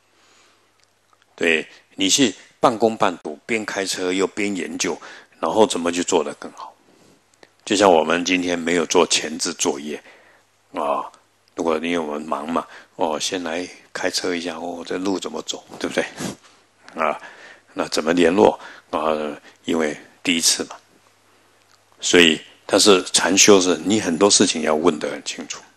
对，你是半工半读，边开车又边研究，然后怎么去做得更好。就像我们今天没有做前置作业啊，如果你有我们忙嘛，先来开车一下，这路怎么走，对不对？啊，那怎么联络啊？因为第一次嘛，所以但是禅修是你很多事情要问得很清楚。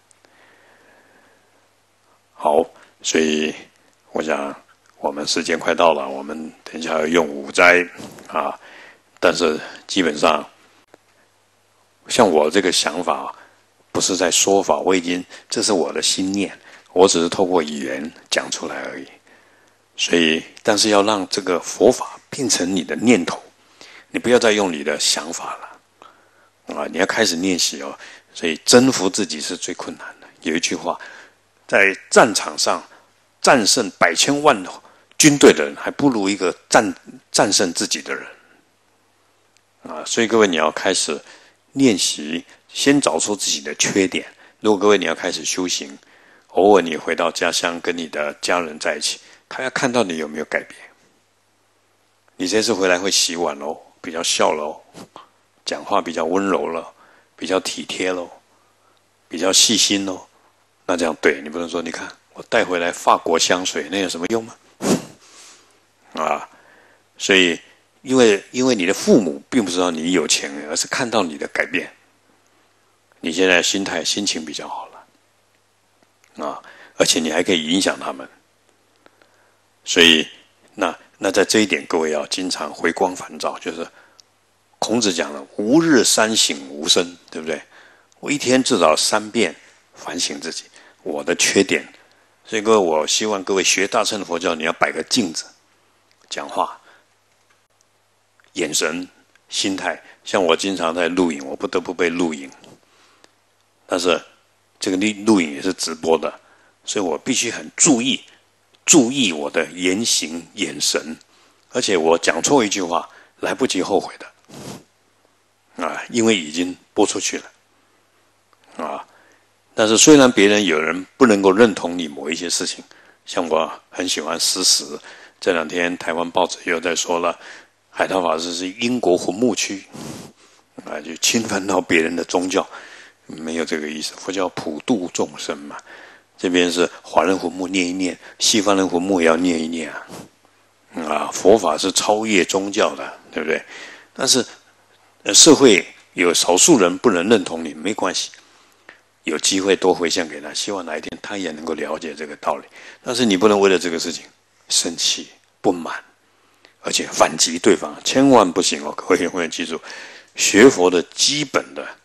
好，所以我想我们时间快到了，我们等一下要用五斋啊，但是基本上像我这个想法不是在说法，这是我的心念，我只是透过语言讲出来而已。所以但是要让这个佛法变成你的念头，你不要再用你的想法了啊！你要开始练习哦。所以征服自己是最困难的。有一句话，在战场上战胜百千万军队的人，还不如一个战胜自己的人啊！所以各位，你要开始练习，先找出自己的缺点。如果各位你要开始修行，偶尔你回到家乡跟你的家人在一起，他要看到你有没有改变。你这次回来会洗碗喽，比较笑喽，讲话比较温柔了，比较体贴喽，比较细心喽。那这样对，你不能说你看我带回来法国香水，那有什么用吗？啊，所以因为你的父母并不知道你有钱，而是看到你的改变，你现在心情比较好了啊，而且你还可以影响他们。所以那在这一点，各位要经常回光返照，就是孔子讲了吾日三省吾身，对不对？我一天至少3遍反省自己我的缺点。所以各位，我希望各位学大乘的佛教，你要摆个镜子，讲话、眼神、心态。像我经常在录影，我不得不被录影，但是这个录影也是直播的，所以我必须很注意我的言行眼神，而且我讲错一句话来不及后悔的啊，因为已经播出去了啊。但是虽然有人不能够认同你某一些事情，像我很喜欢施食，这2天台湾报纸又在说了，海涛法师是英国坟墓区啊，就侵犯到别人的宗教，没有这个意思。佛教普度众生嘛，这边是华人坟墓念一念，西方人坟墓也要念一念啊。佛法是超越宗教的，对不对？但是社会有少数人不能认同你，没关系。有机会多回向给他，希望哪一天他也能够了解这个道理。但是你不能为了这个事情生气、不满，而且反击对方，千万不行哦！各位永远记住，学佛的基本的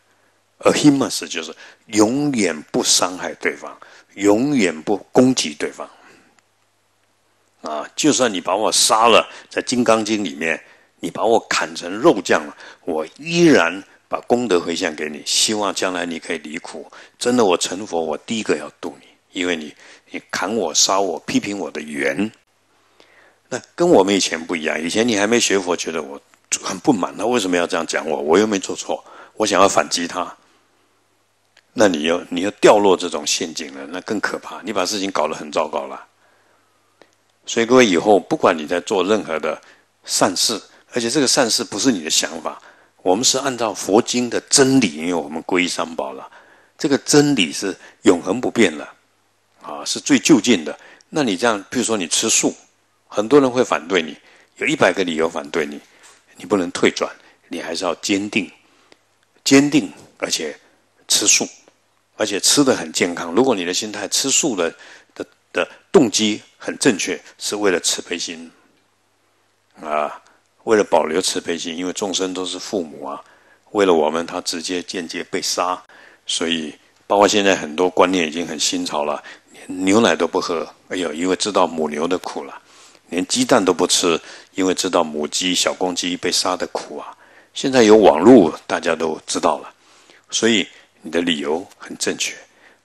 ahimsa 就是永远不伤害对方，永远不攻击对方。啊，就算你把我杀了，在《金刚经》里面，你把我砍成肉酱了，我依然把功德回向给你，希望将来你可以离苦。真的，我成佛，我第一个要度你，因为你砍我、杀我、批评我的缘，那跟我们以前不一样。以前你还没学佛，觉得我很不满，他为什么要这样讲我？我又没做错，我想要反击他。那你又掉落这种陷阱了，那更可怕。你把事情搞得很糟糕了。所以各位以后，不管你在做任何的善事，而且这个善事不是你的想法。我们是按照佛经的真理，因为我们皈依三宝了，这个真理是永恒不变的啊，是最究竟的。那你这样，比如说你吃素，很多人会反对你，有100个理由反对你，你不能退转，你还是要坚定，而且吃素，而且吃得很健康。如果你的心态吃素的动机很正确，是为了慈悲心啊。为了保留慈悲心，因为众生都是父母啊，为了我们，他直接间接被杀，所以包括现在很多观念已经很新潮了，连牛奶都不喝，因为知道母牛的苦了；连鸡蛋都不吃，因为知道母鸡、小公鸡被杀的苦啊。现在有网络，大家都知道了，所以你的理由很正确。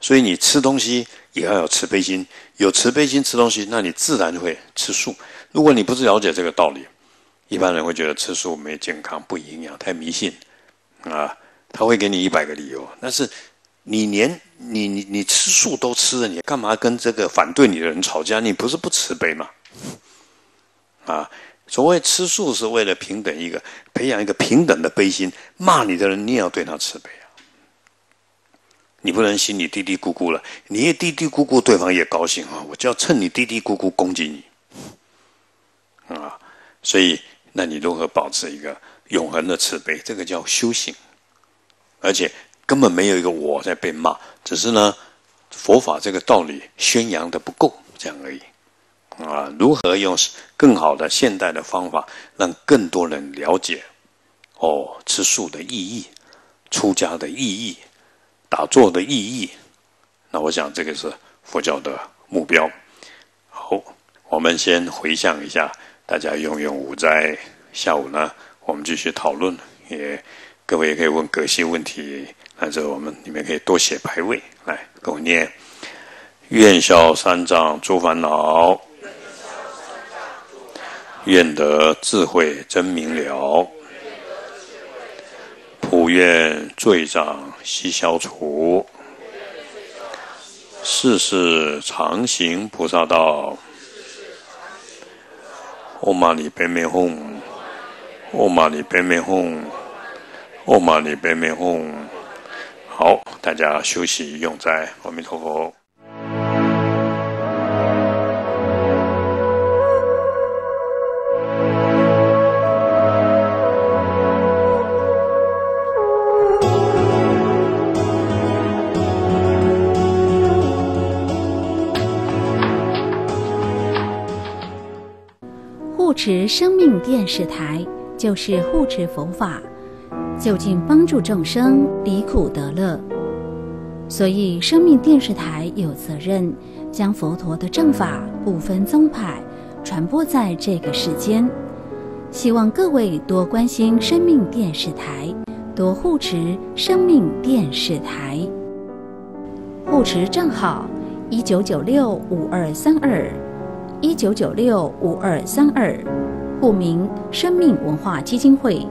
所以你吃东西也要有慈悲心，有慈悲心吃东西，那你自然就会吃素。如果你不是了解这个道理，一般人会觉得吃素没健康、不营养、太迷信啊，他会给你100个理由。但是你连你吃素都吃了，你干嘛跟这个反对你的人吵架？你不是不慈悲吗？啊，所谓吃素是为了平等培养一个平等的悲心，骂你的人你也要对他慈悲啊。你不能心里嘀嘀咕咕了，你也嘀嘀咕咕，对方也高兴啊，我就要趁你嘀嘀咕咕攻击你啊。所以那你如何保持一个永恒的慈悲？这个叫修行，而且根本没有一个我在被骂，只是呢佛法这个道理宣扬的不够，这样而已啊。如何用更好的现代的方法，让更多人了解吃素的意义、出家的意义、打坐的意义？那我想这个是佛教的目标。好，我们先回想一下，大家用午斋，下午呢我们继续讨论，各位也可以问个性问题，但是你们可以多写牌位来跟我念：愿消三障诸烦恼，愿得智慧真明了，普愿罪障悉消除，世世常行菩萨道。唵嘛呢叭咪吽，唵嘛呢叭咪吽，唵嘛呢叭咪吽。好，大家休息用斋，阿弥陀佛。 护持生命电视台就是护持佛法，就近帮助众生离苦得乐。所以生命电视台有责任将佛陀的正法不分宗派传播在这个世间。希望各位多关心生命电视台，多护持生命电视台。护持账号19965232，19965232，户名生命文化基金会。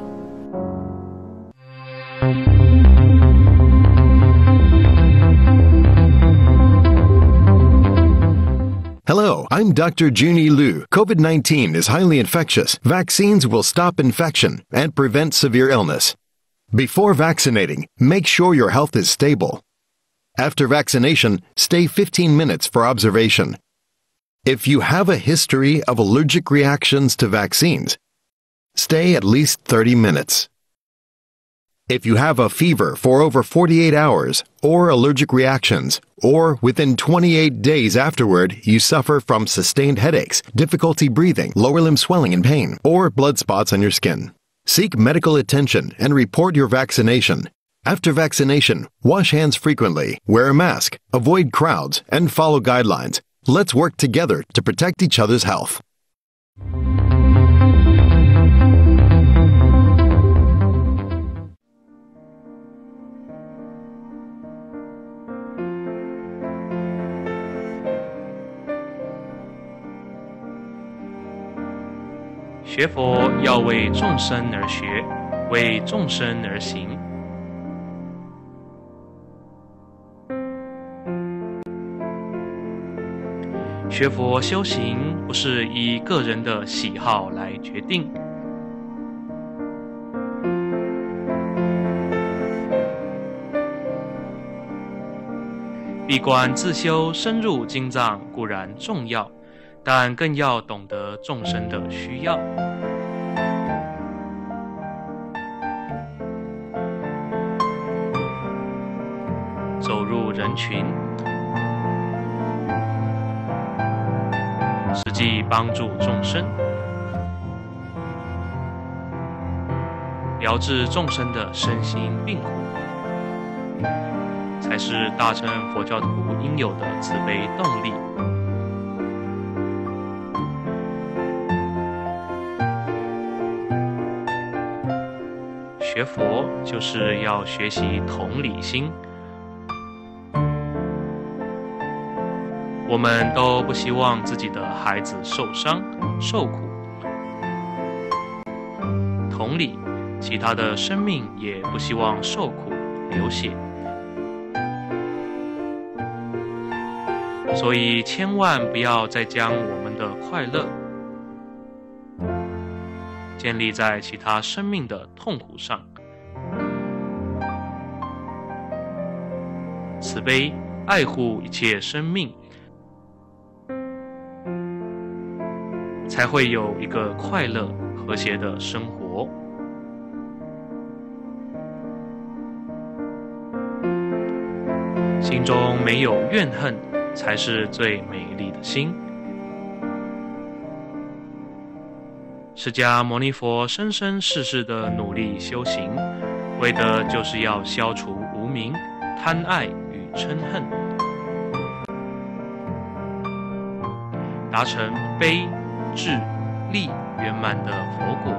Hello, I'm Dr. Junie Liu. COVID-19 is highly infectious. Vaccines will stop infection and prevent severe illness. Before vaccinating, make sure your health is stable. After vaccination, stay 15 minutes for observation. If you have a history of allergic reactions to vaccines, stay at least 30 minutes. If you have a fever for over 48 hours, or allergic reactions, or within 28 days afterward you suffer from sustained headaches, difficulty breathing, lower limb swelling and pain, or blood spots on your skin, seek medical attention and report your vaccination. After vaccination, wash hands frequently, wear a mask, avoid crowds, and follow guidelines. Let's work together to protect each other's health. "学佛要为众生而学，为众生而行。学佛修行不是以个人的喜好来决定，闭关自修、深入经藏固然重要，但更要懂得众生的需要。走入人群，实际帮助众生，疗治众生的身心病苦，才是大乘佛教徒应有的慈悲动力。学佛就是要学习同理心， 我们都不希望自己的孩子受伤、受苦。同理，其他的生命也不希望受苦、流血。所以千万不要再将我们的快乐建立在其他生命的痛苦上。慈悲爱护一切生命，才会有一个快乐和谐的生活。心中没有怨恨，才是最美丽的心。释迦牟尼佛生生世世的努力修行，为的就是要消除无明、贪爱与嗔恨，达成悲、智、力圆满的佛果。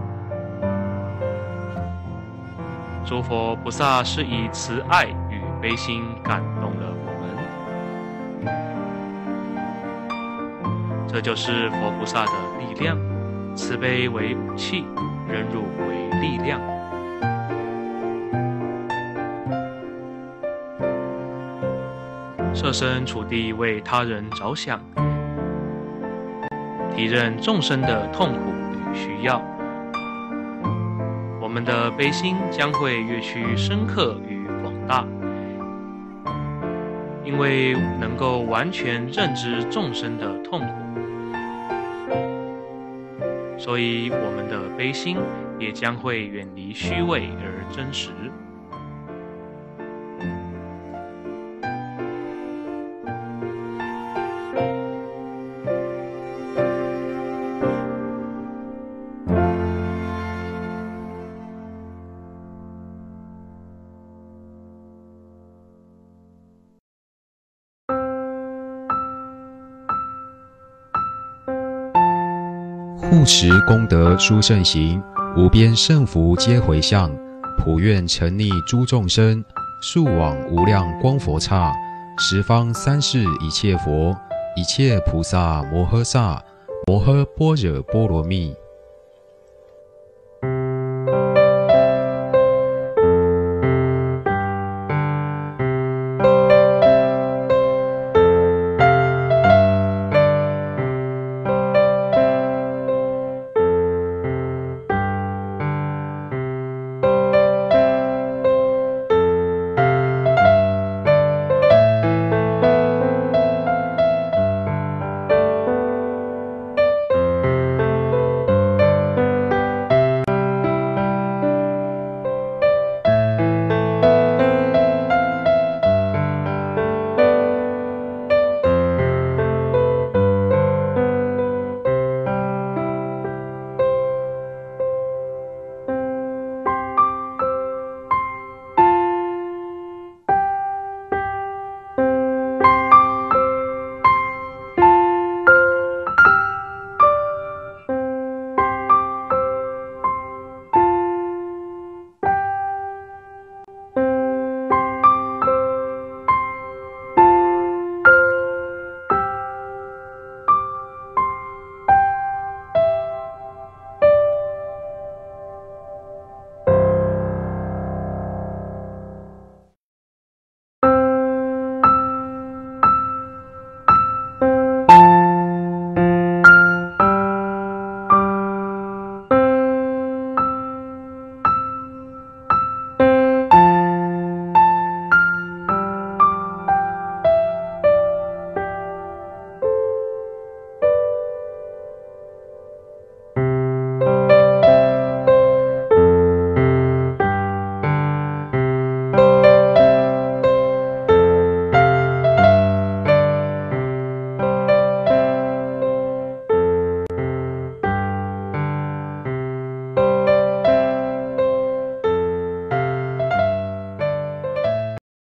诸佛菩萨是以慈爱与悲心感动了我们，这就是佛菩萨的力量。慈悲为武器，忍辱为力量。设身处地为他人着想，体认众生的痛苦与需要，我们的悲心将会越趋深刻与广大。因为能够完全认知众生的痛苦，所以我们的悲心也将会远离虚伪而真实。 护持功德殊胜行，无边胜福皆回向，普愿沉溺诸众生，速往无量光佛刹，十方三世一切佛，一切菩萨摩诃萨，摩诃般若波罗蜜。